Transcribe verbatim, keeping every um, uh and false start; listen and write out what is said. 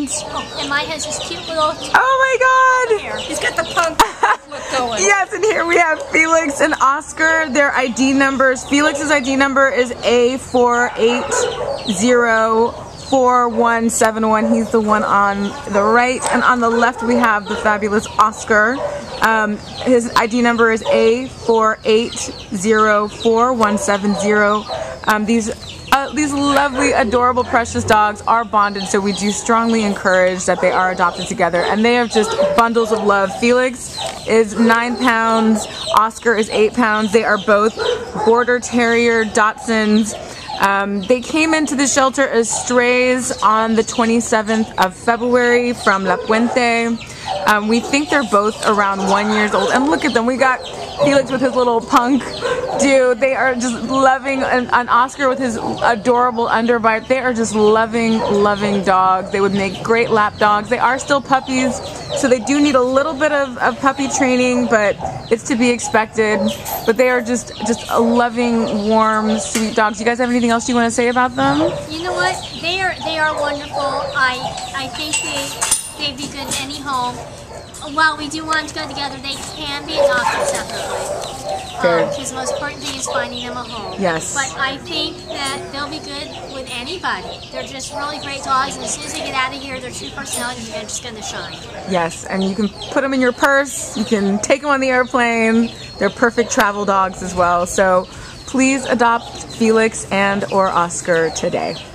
pounds. Oh, and mine has this cute little... Oh my god! He's got the punk look going. Yes, and here we have Felix and Oscar. Their I D numbers. Felix's I D number is A four eight zero four one seven one. He's the one on the right, and on the left we have the fabulous Oscar. Um, his I D number is A four eight zero four one seven zero. Um, these uh, these lovely, adorable, precious dogs are bonded, so we do strongly encourage that they are adopted together, and they are just bundles of love. Felix is nine pounds, Oscar is eight pounds. They are both Border Terrier Dachshunds. Um, they came into the shelter as strays on the twenty-seventh of February from La Puente. Um, we think they're both around one years old, and look at them. We got Felix with his little punk dude. They are just loving, and, and Oscar with his adorable underbite. They are just loving, loving dogs. They would make great lap dogs. They are still puppies, so they do need a little bit of, of puppy training, but it's to be expected. But they are just just a loving, warm, sweet dogs. You guys have anything else you want to say about them? You know what? They are they are wonderful. I I think they they'd be good in any home. While we do want them to go together, they can be adopted separately. Because um, the most important thing is finding them a home. Yes. But I think that they'll be good with anybody. They're just really great dogs, and as soon as they get out of here, their true personalities are just going to shine. Yes, and you can put them in your purse. You can take them on the airplane. They're perfect travel dogs as well. So please adopt Felix and or Oscar today.